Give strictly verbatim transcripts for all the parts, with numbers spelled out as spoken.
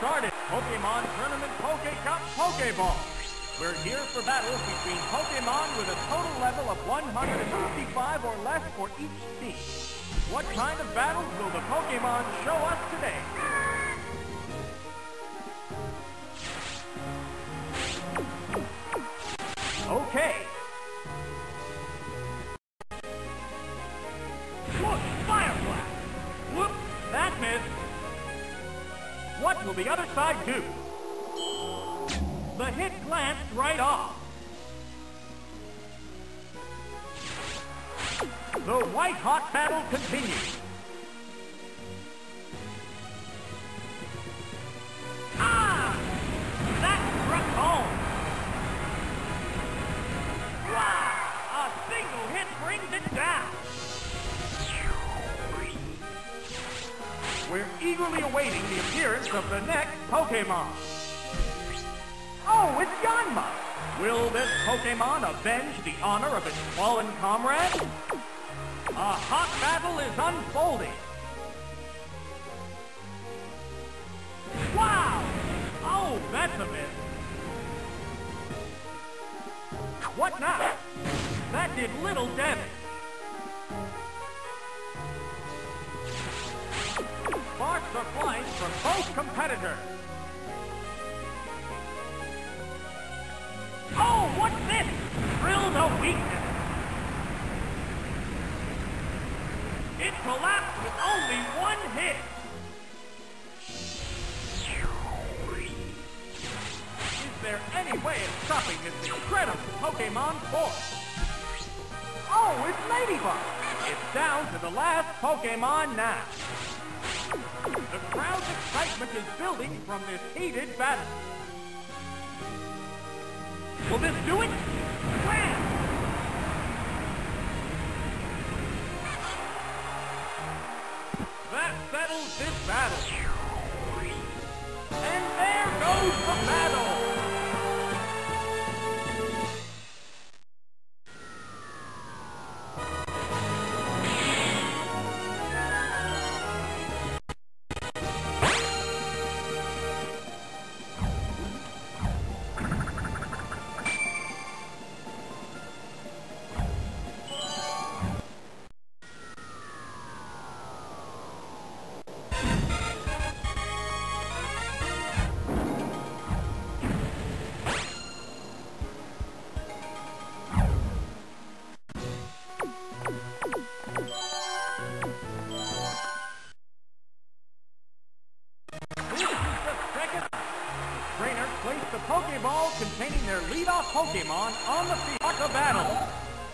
started. Pokemon Tournament Poke Cup Pokeball. We're here for battles between Pokemon with a total level of one hundred fifty-five or less for each team. What kind of battles will the Pokemon show us today? Okay. Look, Fire Blast! Whoop, that missed. What will the other side do? The hit glanced right off. The white-hot battle continues. Ah! That struck home. Wow! A single hit brings it down. We're eagerly awaiting the appearance of the next Pokemon. Oh, it's Yanma! Will this Pokemon avenge the honor of its fallen comrade? A hot battle is unfolding. Wow! Oh, that's a miss. What now? That did little damage. Sparks are flying from both competitors. Oh, what's this? Drilled a weakness. It collapsed with only one hit. Is there any way of stopping this incredible Pokemon force? Oh, it's Ladybug. It's down to the last Pokemon now. The crowd's excitement is building from this heated battle. Will this do it? Wham! That settles this battle. And there goes the battle! The Pokeball containing their lead-off Pokemon on the field of battle.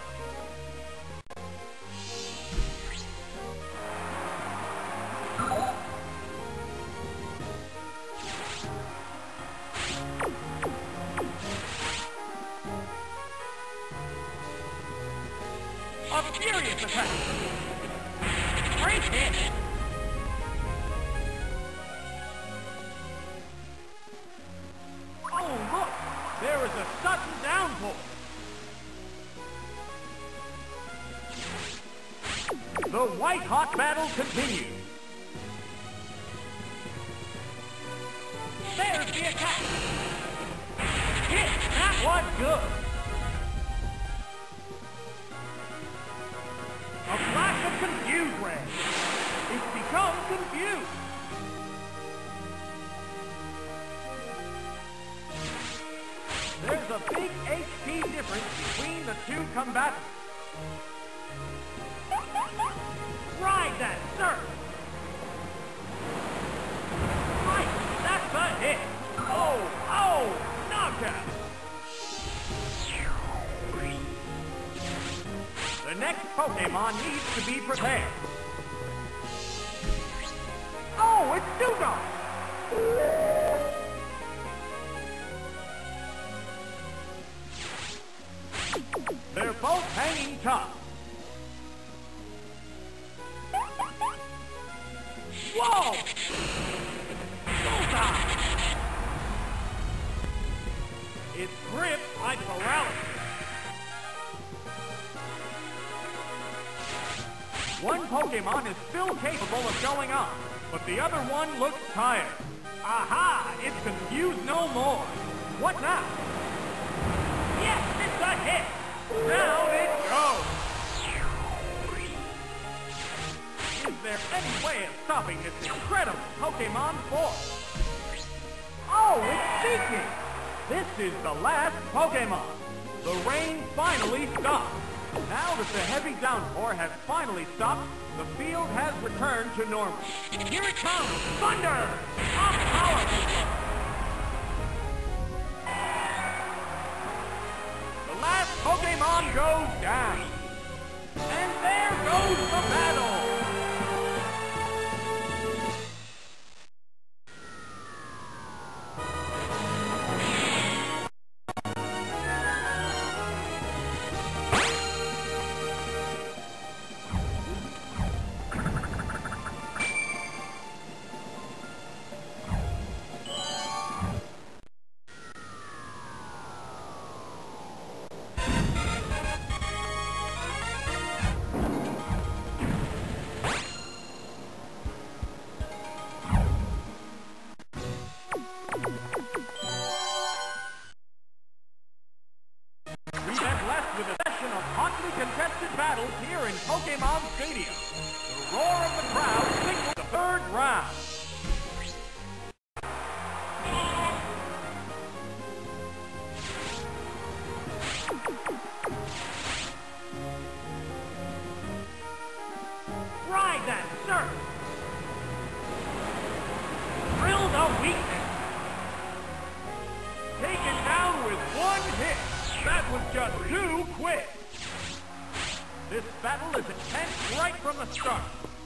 A furious attack. Great hit. Oh, look! There is a sudden downpour! The white-hot battle continues. There's the attack! Hit! That was good! A flash of confused ray! It's become confused! There's a big H P difference between the two combatants. Ride that surf! Right, that's a hit! Oh, oh, knockout! The next Pokemon needs to be prepared. Oh, it's Dewgong! They're both hanging tough. Whoa! Bullseye! It's gripped like paralysis. One Pokemon is still capable of going on, but the other one looks tired. Aha! It's confused no more. What now? Yes, it's a hit! Down it goes! Is there any way of stopping this incredible Pokemon force? Oh, it's speaking! This is the last Pokemon. The rain finally stopped. Now that the heavy downpour has finally stopped, the field has returned to normal. Here it comes! Thunder! A powerful blow! The last Pokemon goes down. And there goes the battle! Contested battles here in Pokemon Stadium. The roar of the crowd signals the third round. Ride that surf! Drill the weakness! Taken down with one hit. That was just too quick. This battle is intense right from the start.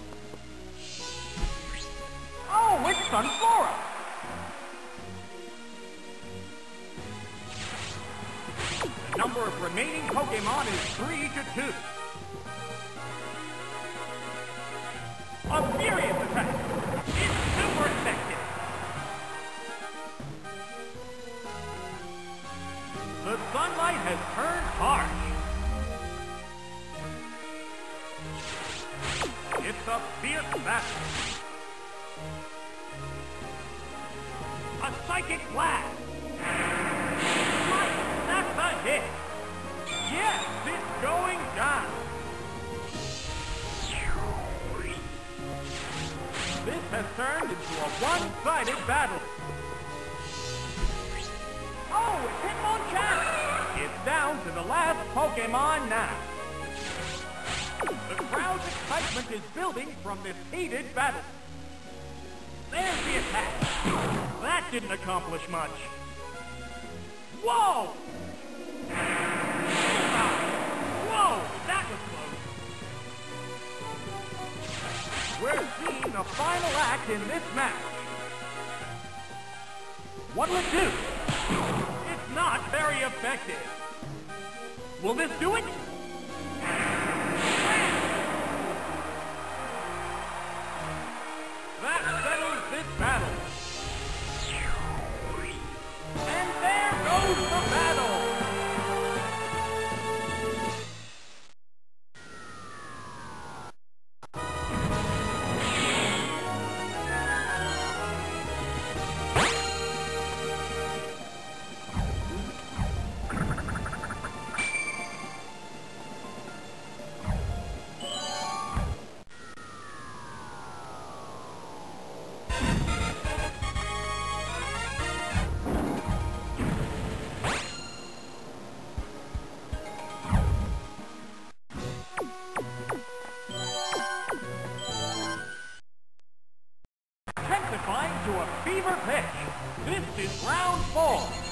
Oh, it's Sunflora! The number of remaining Pokemon is three to two. A furious attack! It's super effective! The sunlight has turned harsh. It's a fierce battle. A psychic blast. Right, that's a hit. Yes, it's going down. This has turned into a one-sided battle. Oh, it's Hitmonchan. It's down to the last Pokemon now. The crowd's excitement is building from this heated battle. There's the attack. That didn't accomplish much. Whoa! Whoa! That was close. We're seeing the final act in this match. What'll it do? It's not very effective. Will this do it? That settles this battle. And there goes the battle. To a fever pitch. This is round four.